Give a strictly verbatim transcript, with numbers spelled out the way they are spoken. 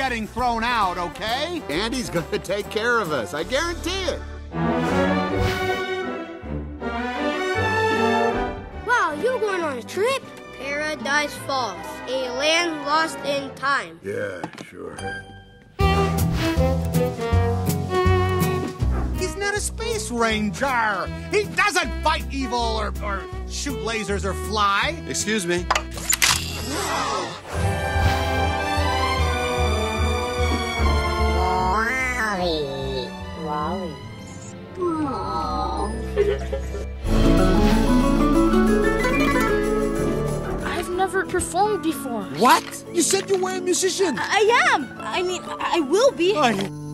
getting thrown out, okay? Andy's gonna take care of us, I guarantee it. Wow, you're going on a trip? Paradise Falls, a land lost in time. Yeah, sure. He's not a space ranger. He doesn't fight evil or, or shoot lasers or fly. Excuse me. Wally. Wally. I've never performed before. What? You said you were a musician. I, I am. I mean, I will be. I...